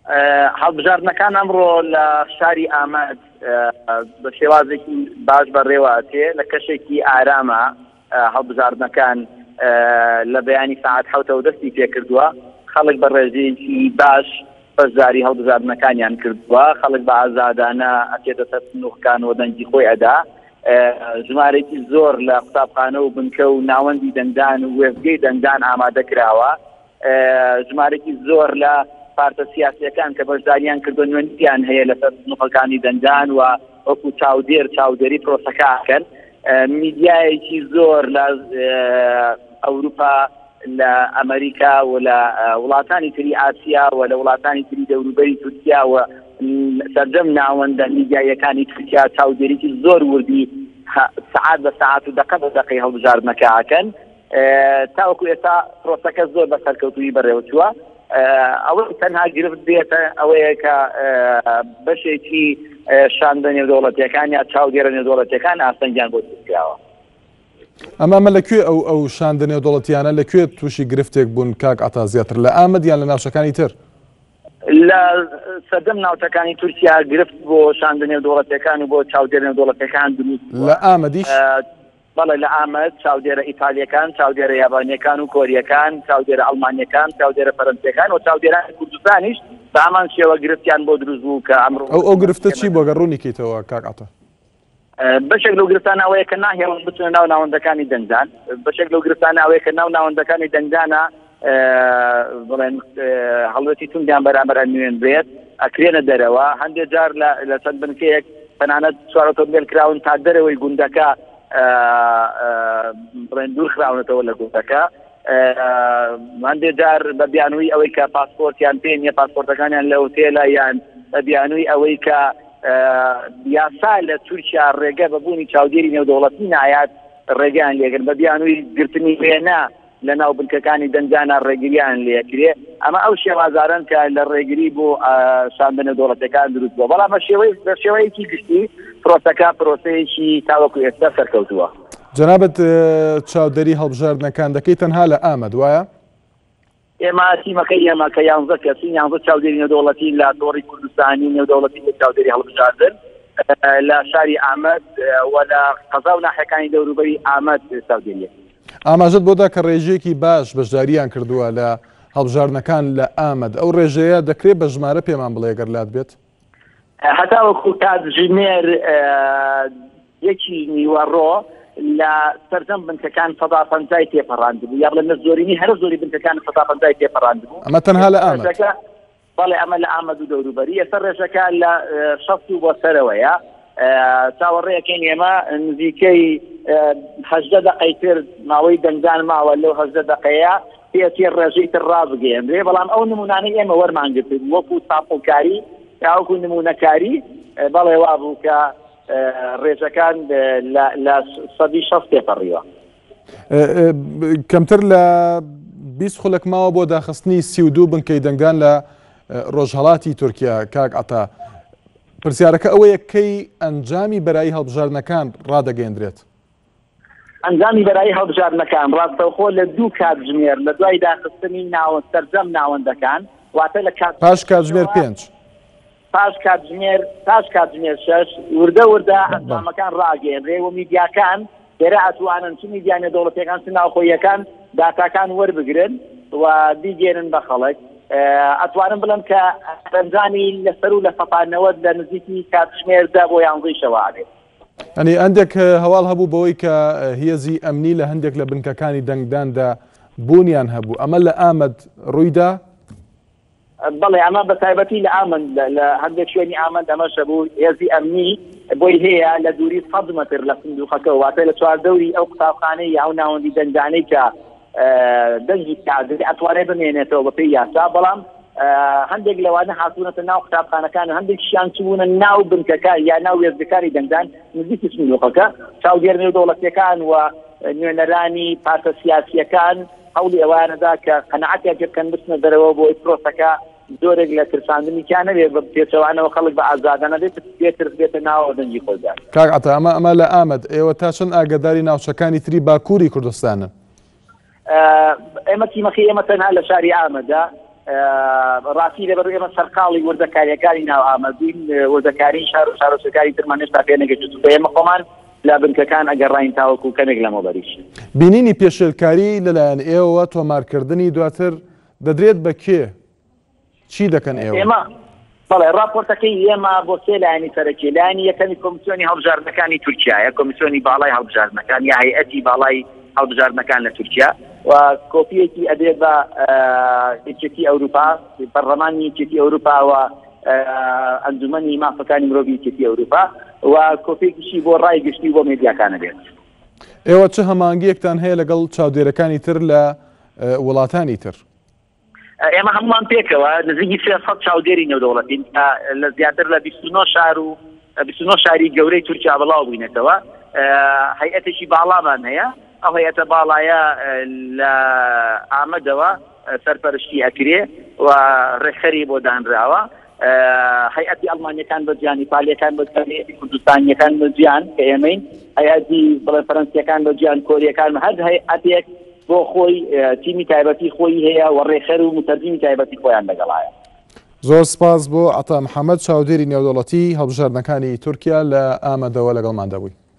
هەڵبژاردنەکان ئەمڕۆ لە شاری ئامەد بە شێوازێکی باش بەڕێوەچێ لە کەشێکی ئارامە هەڵبژاردنەکان لە بەیانی ساعات 7 دەستی پێکردووە. خەڵک بە ڕێژەیەکی باش بەشداری هەڵبژاردنەکانیان کردووە. خەڵک بە ئازادانە ئەچێتە سەر سنوورەکان و دەنگی خۆی ئەدا. ژمارەی زۆر لە قوتابخانە و بنکە و ناوەندی دەنگدان و وێستگەی دەنگدان ئامادە کراوە. ژمارەی زۆر لە پارتە سیاسیەکان کە بەشداریان کردو نوێنیان هەیە لەسەر سنوورەکانی دەنگدان و وەکو چاودێری پرۆسەکەکەن. میدیایەکی زۆر لە ئەوروپا، لە ئەمریکا و لە وڵاتانی تری ئاسیا و لە وڵاتانی تری دەوروبەری تورکیا و سەرجەم ناوەندە میدیایەکانی تورکیا چاودێریی زۆر وردی سعات بە سعات و دقە بە دقەی هەڵبژاردنەکەکەن. تاوەکو ئێستا پرۆسەکە زۆر بە سەرکەوتووی بەڕێوەچووە. ئەوەی تەنها گرفت بێتە ئەوەیە کە بەشێکی شاندە نێودەوڵەتیەکان یا چاودێرە نێودەوڵەتیەکان ئاستەنگیان بۆ دروستکراوە. ئەمە لەکوێ ئەو شاندە نێودەوڵەتیانە لەکوێ تووشی گرفتێک بوون کاک عەتا زیاتر لە ئامەد یان لە ناوچەکانی تر؟ لە سەردەم ناوچەکانی تورکیا گرفت بۆ شاندە نێودەوڵەتیەکان و بۆ چاودێرە نێودەوڵەتیەکان دروست لە ئامەدیش؟ بەڵێ لە ئامەد چاودێرە ئیتالیەکان، چاودێرە یابانیەکان و کۆریەکان، چاودێرە ئەڵمانیەکان، چاودێرە فەرەنسیەکان و چاودێرانی کوردستانیش بە هەمان شێوە گرفتیان بۆ دروست بوو کە ئەمڕۆ ئەو گرفتە چی بۆ گەڕوونیکەیتەوە کاک عەتا؟ بەشێک لەو گرفتانە ئەوەیە کە ناهێڵن بچونە ناو ناوەندەکانی دەنگدان. بەشێک لەو گرفتانە ئەوەیە کە ناو ناوەندەکانی دەنگدانە بڵێن هەڵوێتی توندیان بەرامبەر نوێن بێت ئەکرێنە دەرەوە. هەندێک جار لە چەند بنکەیەک تەنانەت چوار ئۆتۆمبیل کراون تا دەرەوەی گوندەکە بڵێن دوور خراونەتەوە لە گوندەکە. هەندێک جار بە بیانووی ئەوەی کە پاسپۆرتیان پێ نیە، پاسپۆرتەکانیان لە ئوتێلە یان بە بیانووی ئەوەی کە یاسا لە تورکیا ڕێگە بەبوونی چاودێری نێودەوڵەتی نایات ڕێگەیان لێگرن، بە بیانووی گرتنی وێنە لە ناو بنکەکانی دەنگدانە ڕێگریان لێکرێ. ئەمە ئەو شێوازارن کە لە ڕێگری بۆ شاندە نێودەوڵەتیەکان دروست بووە. بەڵام بە شێوەیەکی گشتی پرۆسەکە پرۆسەیەکی تاوەکو ئێستا سەرکەوتووە. جەنابەت چاودێری هەڵبژاردنەکان دەکەی تەنها لە ئامەد وایە؟ ئێمە تیمەکەی ئێمە کە 11 کەسین 11 چاودێری نێودەوڵەتی لە دۆڕی کوردستانی نێودەوڵەتی بۆ چاودێری هەڵبژاردن لە شاری ئامەد و لە قەزا و ناحیەکانی دەوروبەری ئامەد چاودێریە. ئاماژەت بۆدا کە ڕێژەیەکی باش بەشداریان کردووە لە هەڵبژاردنەکان لە ئامەد. ئەو ڕێژەیە دەکرێت بە ژمارە پێمان بڵێ ئەگەر لات بێت؟ هەتاوەکو کاتژمێر 1:15 لە سەردەم بنکەکان 150 تێپەڕاندبوو، یا بڵێن لە زۆرینی هەر زۆری بنکەکان 150 تێپەڕاندبوو. ئەمە تەنها لە ئامەد؟ بەڵێ ئەمە لە ئامەد و دەوروبەری. ئێستا ڕێژەکە لە 60 بۆ سەرەوەیە. چاوەڕێیەکەین ئێمە نزیکەی 18 دقەی تر ماوەی دەنگدان ماوە لەو 18 دقەیە پێچێ ڕێژەی تر ڕابگەێنرێ. بەڵام ئەو نمونانەی ئێمە وەرمانگرت وەکو تاقۆکاری یا وەکو نمونەکاری بەڵێ وابوو کە ڕێژەکان لە 160 تێپەڕیوە. کەمتر لە 20 خولەک ماوە بۆ داخستنی 32 بنکەی دەنگدان لە ڕۆژهەڵاتی تورکیا. کاک عەتا، پرسیارەکە ئەوەیە کەی ئەنجامی بەرایی هەڵبژاردنەکان ڕادەگەیەندرێت؟ ئەنجامی بەرایی هەڵبژاردنەکان ڕاستەوخۆ لە دوو کاتژمێر لە دوای داخستنی سەرجەم ناوەندەکان، واتە لە پاش کاتژمێر 5 پاش کاتژمێر 6 وردە ئەنجامەکان ڕاگەێنرێ و میدیاکان دێرە ئەتوانن چ میدیا نێودەوڵەتیەکان چ ناوخۆییەکان داتاکان وەربگرن و بیگێنن بە خەڵک. ئەتوانم بڵم کە ئەنجامی لەسەر و لە سەپاندنەوە لە نزیکی کاتژمێردا بۆ 11 شەوانێ. ئەنی هەندێک هەواڵ هەبوو بەوەی کە هێزی ئەمنی لە هەندێک لە بنکەکانی دەنگداندا بوونیان هەبوو. ئەمە لە ئامەد ڕوویدا؟ بەڵێ ئەمە بە تایبەتی لە ئامەد لە هەندێک شوێنی ئامەد ئەمەشە بوو. هێزی ئەمنی بۆی هەیە لە دووری 100 مەتر لە سندوقەکە، واتە لە چواردەوری ئەو قوتابخانەی یا ناوەندی دەنگدانەی کە دەنگی کادری ئەتوانێت بمێنێتەوە بە پێی یاسا. بەڵام هەندێک لەوانە هاتوونەتە ناو قوتابخانەکان، هەندێکیان چوونە ناو بنکەکە یا ناو وێستگەکانی دەنگدان نزیکی سندوقەکە. چاودێر نێودەوڵەتیەکان و نوێنەرانی پارتە سیاسیەکان هەوڵی ئەوانەدا کە قەنەعەتیان پێ بکەن بچنە دەرەوە بۆ پرۆسەکە زۆرێک لە ترساندنیان نەبێ بە پێچەوانەوە خەڵک بە ئازادانە بێتە ناوە دەنگی خۆیدا. کاک عەتا، ئەمە لە ئامەد. ئێوە تا چەند ئاگاداری ناوچەکانی تری باکووری کوردستانن؟ ئێمە تیمەکەی ئێمە تەنها لە شاری ئامەدە ڕاستی لەبەر ئێمە سەرقاڵی وردەکاریەکانی ناو ئامەدوین وردەکاری شار و شارۆچکاری ترمان هێشتا پێ نەگەیشت بە ئێمە خۆمان لا بنکەکان ئەگەڕاین تاوەکو کەمێک لەمەوبەریش بینینی پێشێلکاری لەلایەن ئێوە تۆمارکردنی دواتر دەدرێت بە کێ چی دەکەن ئێوە؟ بەڵێ راپۆرتەکەی ئێمە بۆ سێ لایەنی سەرەکی لایەنی یەکەمی کۆمیسیۆنی هەڵبژاردنەکانی تورکیایە کۆمیسیۆنی باڵای هەڵبژاردنەکان یا هەیئەتی باڵای هەڵبژاردنەکان لە تورکیا و کۆپیەکی ئەدرێت بە یەکێتی ئەوروپا پەرلەمانی یەکێتی ئەوروپا و ئەنجومەنی مافەکانی مرۆڤی یەکێتی ئەوروپا و کۆپیێکیشی بۆ ڕای گشتی بۆ مێدیاکانە بێت. ئێوە چه هەمانگیەکتان هەیە لەگەڵ چاودێرەکانی تر لە وڵاتانی تر؟ ئێمە هەمومان پێکەوە نزیکی 300 چاودێری نێودەوڵەتین لە زیاتر لە 29 شار و 29 شاری گەورەی تورکیا بەڵاو بووینێتەوە هەیئەتێکی باڵامان هەیە ئەو هەیئەتە باڵایە لە ئامەدەوە سەرپەرشتی ئەکرێ و ڕێکخەری بۆ دانراوە هەیئەتی ئەڵمانیەکان بەجیان ئیتالیەکان بەجیان کوردستانیەکان بەجیان کە ئێمەین هەیئەتی بڵێ فەرەنسیەکان بەجیان کۆریەکان هەر هەیئەتێک بۆ خۆی تیمی تایبەتی خۆی هەیە و ڕێخەر و متەرجمی تایبەتی خۆیان لەگەڵایە. زۆر سپاس بۆ عەتا محەممەد چاودێری نێودەوڵەتی هەڵبژاردنەکانی تورکیا لە ئامەدەوە لەگەڵمان دەبووی.